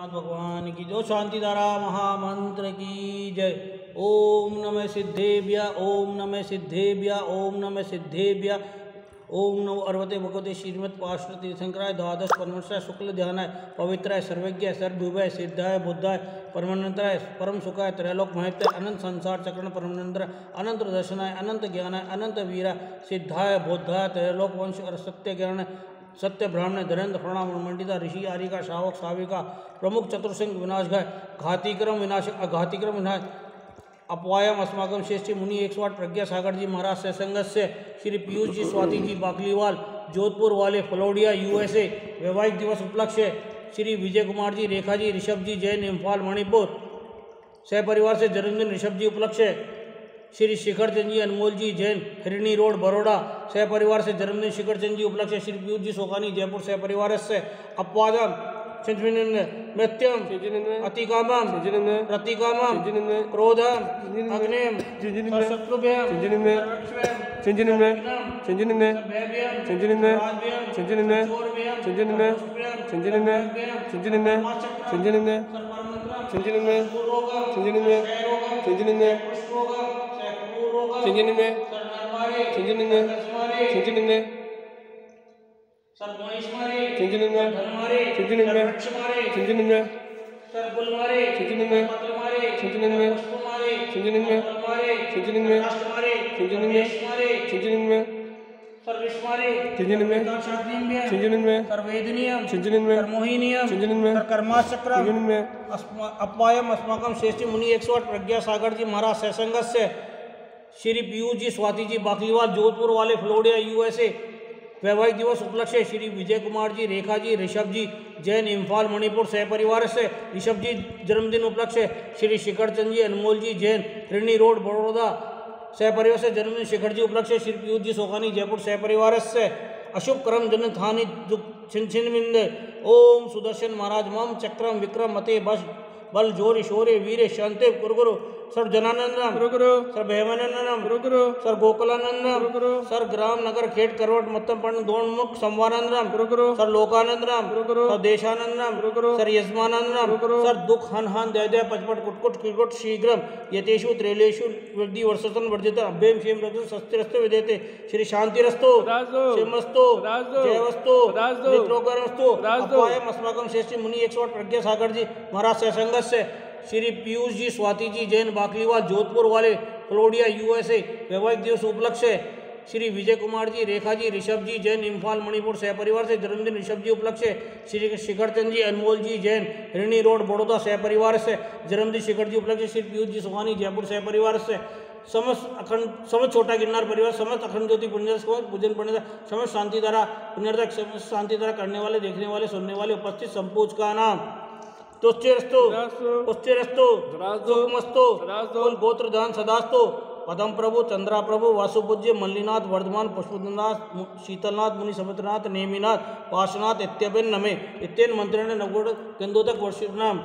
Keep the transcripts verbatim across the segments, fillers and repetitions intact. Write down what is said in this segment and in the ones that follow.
नाथ भगवान की जो शांतिधारा महामंत्र की जय। ओम नमः सिद्धेभ्य ओम नमः सिद्धेभ्य ओम नमः सिद्धेभ्य ओम नमो अर्वते भगवते श्रीमत् पार्श्व तीर्थंकराय द्वादश परमेश्वराय शुक्ल ध्यानाय पवित्राय सर्वज्ञाय सर्वभुवाय सिद्धाय बुद्धाय परमानंतराय परम सुखाय त्रैलोक महत्याय अनंत संसार चक्रण परमानंतराय अनंत दर्शनाय अनंत ज्ञानाय अनंत वीराय सिद्धाय बुद्धाय त्रैलोक वंश और सत्य ज्ञान सत्य ब्राह्मण धरेंद्र प्रणाम मंडिता ऋषि आरिका श्रावक साविका प्रमुख चतुर्सिंह विनाशघाय घातिक्रम विनाश घातिक्रम विनाश अपवायम अस्माकम श्रेष्ठी मुनि एक सौ आठ प्रज्ञा सागर जी महाराज से संगत से श्री पीयूष जी स्वाति जी बाकलीवाल जोधपुर वाले फ्लोरिडा यूएसए वैवाहिक दिवस उपलक्ष्य श्री विजय कुमार जी रेखा जी ऋषभ जी जैन इम्फाल मणिपुर सहपरिवार से जन्मदिन ऋषभ जी उपलक्ष्य श्री शिखर चंद जी अनमोल जी जैन हिरणी रोड बड़ौदा सहपरिवार से जन्मदिन शिखर चंद जी उपलक्ष्य श्री पीयूष जी सोकानी जयपुर सहपरिवार से अपवादम मृत्यम अतिकामम प्रतिकामम क्रोधम अग्निम शत्रुभ्यम सर मोहिश मारे चिंजन में धन मारे चिंजन में मारे चिंजन में सर बुल मारे चिंजन में पत्र मारे चिंजन में पुष्प मारे चिंजन में मारे चिंजन में राष्ट्र मारे चिंजन में मारे चिंजन में सर विष मारे चिंजन में शास्त्रीय में चिंजन में सर वेदनीयम चिंजन में मोहिनीयम चिंजन में सर कर्माचक्र चिंजन में अपवायम अस्माकम श्रेष्ठी मुनि एक सौ आठ प्रज्ञा सागर जी महाराज सत्संगत से श्री पीयूष जी स्वाति जी बाकलीवाल जोधपुर वाले फ्लोरिडा यूएसए वैवाहिक दिवस उपलक्ष्य श्री विजय कुमार जी रेखा जी ऋषभ जी जैन इम्फाल मणिपुर सहपरिवार से ऋषभ जी जन्मदिन उपलक्ष्य श्री शिखर चंद जी अनमोल जी जैन हिरणी रोड बड़ौदा सहपरिवार से जन्मदिन शिखर जी उपलक्ष्य श्री पीयूष जी सोकानी जयपुर सहपरिवार से अशुभ कर्म जन थानी छिन छिन मिंद ओम सुदर्शन महाराज मम चक्रम विक्रम मते बस बल जोर शौर्य वीर शांति गुरु सर जनानंदम गुरु सर भयमानंदम गुरु सर गोकुलानंदम गुरु सर ग्राम नगर खेट करवट मत्तम पंड दोन मुख संवानंदम गुरु सर लोकानंदम गुरु सर देशानंदम गुरु सर यजमानंदम गुरु सर दुख हन हन दय दय पचपट कुटकुट किकुट शीघ्रम यतेषु त्रैलेषु वृद्धि वर्षतन वर्जित अभ्यम क्षेम रक्षु सस्तिरस्तु विदेते श्री शांतिरस्तु क्षेमस्तु जयवस्तु मित्रोगरस्तु अपवायम अस्माकम श्रेष्ठी मुनि एक सौ आठ प्रज्ञा सागर जी महाराज सत्संगत से श्री पीयूष जी स्वाति जी जैन बाकलीवाल जोधपुर वाले फ्लोरिडा यूएसए वैवाहिक दिवस उपलक्ष्य श्री विजय कुमार जी रेखा जी ऋषभ जी जैन इम्फाल मणिपुर सहपरिवार से जन्मदिन ऋषभ जी उपलक्ष्य श्री शिखर चंद जी अनमोल जी जैन हिरणी रोड बड़ौदा सहपरिवार से जन्मदिन शिखर जी उपलक्ष्य श्री पीयूष जी सोहानी जयपुर सहपरिवार से समस्त अखंड समस्त छोटा गिरनार परिवार समस्त अखंड ज्योति पुण्य पूजन पुण्य समस्त शांतिधारा पुण्यर्थ समस्त शांतिधारा करने वाले देखने वाले सुनने वाले उपस्थित संपूज का नाम तुष्टिरस्तु पुष्टिरस्तु सुखमस्तु कुल गोत्र दान सदास्तु पदम प्रभु चंद्रा प्रभु वासुपूज्य मल्लीनाथ वर्धमान पुष्पनाथ शीतलनाथ मुनि समुद्रनाथ नेमिनाथ पार्श्वनाथ इत्यभिन नमे इत्यन मंत्रेण नवगुण गंधोदक वर्षिणाम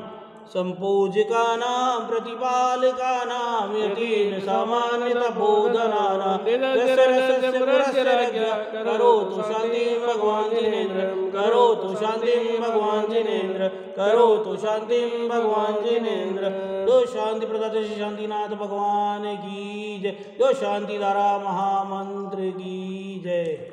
संपूजिका नाम प्रतिपालिका नाम यतीन सामान्यता बोधनाना करो तो शांति भगवान जिनेन्द्र करो तो शांति भगवान जिनेन्द्र करो तो शांति भगवान जिनेन्द्र जो शांति प्रदाता श्री शांतिनाथ भगवान की जय जो शांतिधारा महामंत्र की जय।